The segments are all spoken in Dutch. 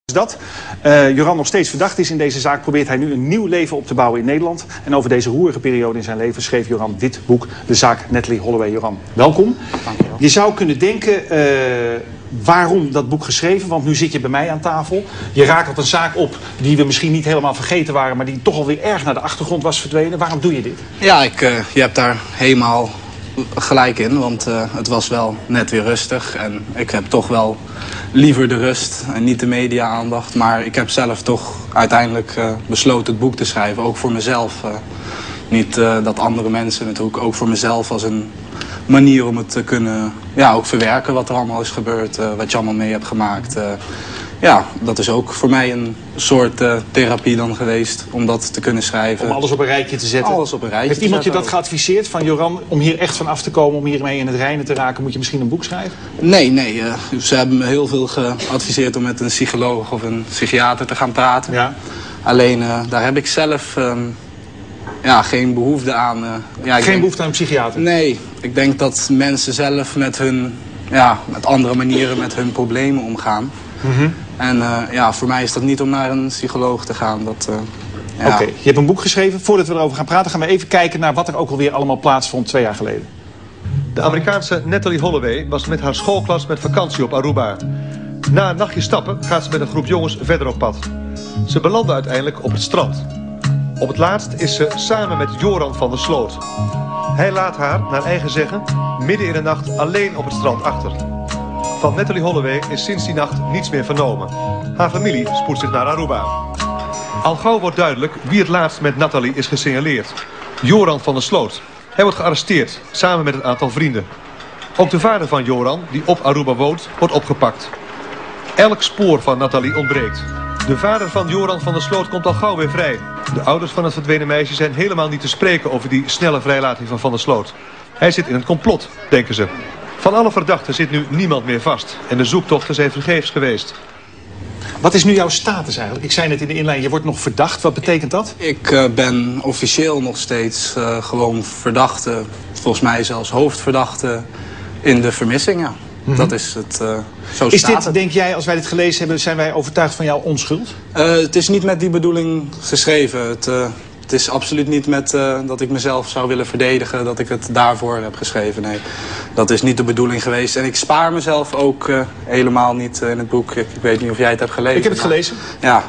Dat Joran nog steeds verdacht is in deze zaak, probeert hij nu een nieuw leven op te bouwen in Nederland. En over deze roerige periode in zijn leven schreef Joran dit boek, de zaak Natalie Holloway. Joran, welkom. Dankjewel. Je zou kunnen denken, waarom dat boek geschreven? Want nu zit je bij mij aan tafel. Je rakelt een zaak op die we misschien niet helemaal vergeten waren, maar die toch alweer erg naar de achtergrond was verdwenen. Waarom doe je dit? Ja, je hebt daar helemaal gelijk in, want het was wel net weer rustig. En ik heb toch wel liever de rust en niet de media-aandacht. Maar ik heb zelf toch uiteindelijk besloten het boek te schrijven, ook voor mezelf. Niet dat andere mensen het ook voor mezelf als een manier om het te kunnen ook verwerken wat er allemaal is gebeurd, wat je allemaal mee hebt gemaakt. Ja, dat is ook voor mij een soort therapie dan geweest om dat te kunnen schrijven. Om alles op een rijtje te zetten? Alles op een rijtje. Heeft iemand je dat geadviseerd van Joran, om hier echt van af te komen, om hiermee in het reinen te raken, moet je misschien een boek schrijven? Nee. Ze hebben me heel veel geadviseerd om met een psycholoog of een psychiater te gaan praten. Ja. Alleen daar heb ik zelf geen behoefte aan. Geen behoefte aan een psychiater? Nee, ik denk dat mensen zelf met andere manieren met hun problemen omgaan. Mm-hmm. En voor mij is dat niet om naar een psycholoog te gaan. Oké, je hebt een boek geschreven. Voordat we erover gaan praten, gaan we even kijken naar wat er ook alweer allemaal plaatsvond 2 jaar geleden. De Amerikaanse Natalie Holloway was met haar schoolklas met vakantie op Aruba. Na een nachtje stappen gaat ze met een groep jongens verder op pad. Ze belanden uiteindelijk op het strand. Op het laatst is ze samen met Joran van der Sloot. Hij laat haar, naar eigen zeggen, midden in de nacht alleen op het strand achter. Van Natalie Holloway is sinds die nacht niets meer vernomen. Haar familie spoedt zich naar Aruba. Al gauw wordt duidelijk wie het laatst met Natalie is gesignaleerd. Joran van der Sloot. Hij wordt gearresteerd, samen met een aantal vrienden. Ook de vader van Joran, die op Aruba woont, wordt opgepakt. Elk spoor van Natalie ontbreekt. De vader van Joran van der Sloot komt al gauw weer vrij. De ouders van het verdwenen meisje zijn helemaal niet te spreken over die snelle vrijlating van Van der Sloot. Hij zit in een complot, denken ze. Van alle verdachten zit nu niemand meer vast. En de zoektochten zijn vergeefs geweest. Wat is nu jouw status eigenlijk? Ik zei net in de inleiding, je wordt nog verdacht. Wat betekent dat? Ik ben officieel nog steeds gewoon verdachte, volgens mij zelfs hoofdverdachte in de vermissing. Ja. Mm-hmm. Dat is het. Zo is staat dit, het. denk jij, als wij dit gelezen hebben, zijn wij overtuigd van jouw onschuld? Het is niet met die bedoeling geschreven. Het is absoluut niet met dat ik mezelf zou willen verdedigen, dat ik het daarvoor heb geschreven. Nee, dat is niet de bedoeling geweest. En ik spaar mezelf ook helemaal niet in het boek. Ik weet niet of jij het hebt gelezen. Ik heb het gelezen. Ja,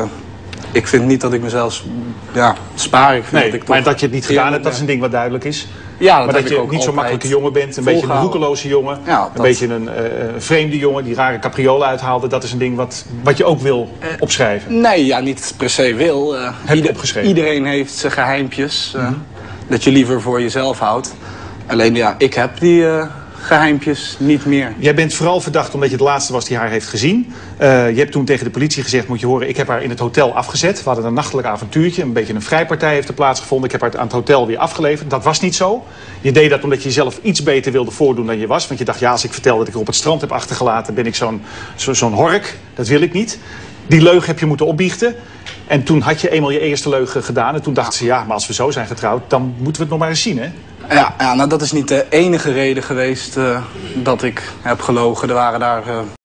ik vind niet dat ik mezelf spaar. Ik vind dat ik toch, maar dat je het niet gedaan hebt, dat is een ding wat duidelijk is. Ja, maar dat je niet zo'n makkelijke jongen bent, een beetje een roekeloze jongen, een beetje een vreemde jongen die rare capriolen uithaalde. Dat is een ding wat je ook wil opschrijven. Nee, niet per se wil. Heb je opgeschreven? Iedereen heeft zijn geheimpjes, dat je liever voor jezelf houdt. Alleen ik heb die geheimpjes niet meer. Jij bent vooral verdacht omdat je het laatste was die haar heeft gezien. Je hebt toen tegen de politie gezegd, moet je horen, ik heb haar in het hotel afgezet. We hadden een nachtelijk avontuurtje, een beetje een vrijpartij heeft er plaatsgevonden. Ik heb haar aan het hotel weer afgeleverd. Dat was niet zo. Je deed dat omdat je jezelf iets beter wilde voordoen dan je was. Want je dacht, als ik vertel dat ik haar op het strand heb achtergelaten, ben ik zo'n hork. Dat wil ik niet. Die leugen heb je moeten opbiechten. En toen had je eenmaal je eerste leugen gedaan. En toen dachten ze, maar als we zo zijn getrouwd, dan moeten we het nog maar eens zien, hè? Ja, nou dat is niet de enige reden geweest dat ik heb gelogen. Er waren daar